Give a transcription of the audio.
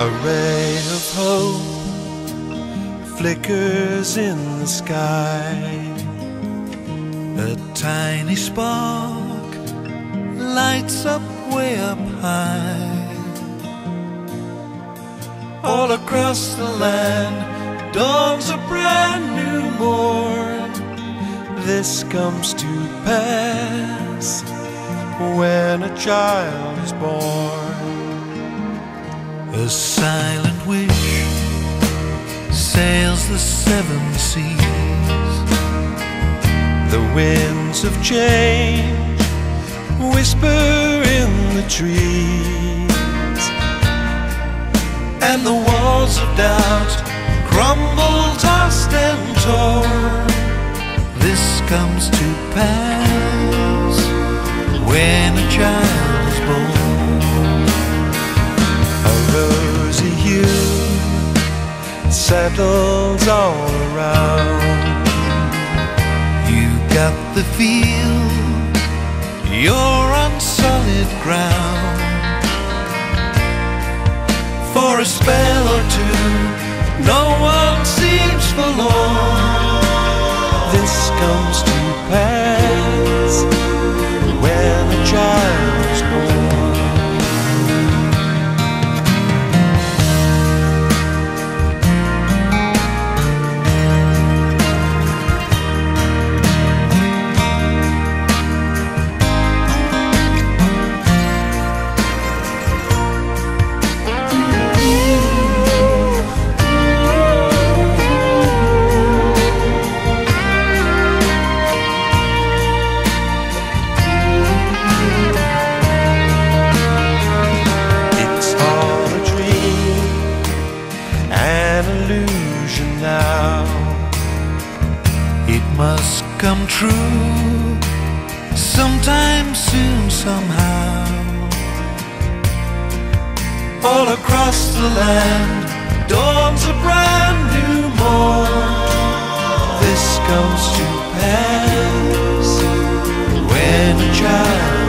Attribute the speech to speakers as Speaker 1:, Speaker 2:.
Speaker 1: A ray of hope flickers in the sky. A tiny spark lights up way up high. All across the land dawns a brand new morn. This comes to pass when a child is born. A silent wish sails the seven seas. The winds of change whisper in the trees, and the walls of doubt crumble, tossed and torn. This comes to pass when a child is born. A rosy hue settles all around. You got the feel you're on solid ground. For a spell or two, no one seems forlorn. This comes to pass when a child is born. Now it must come true sometime soon, somehow. All across the land dawns a brand new morn. This comes to pass when a child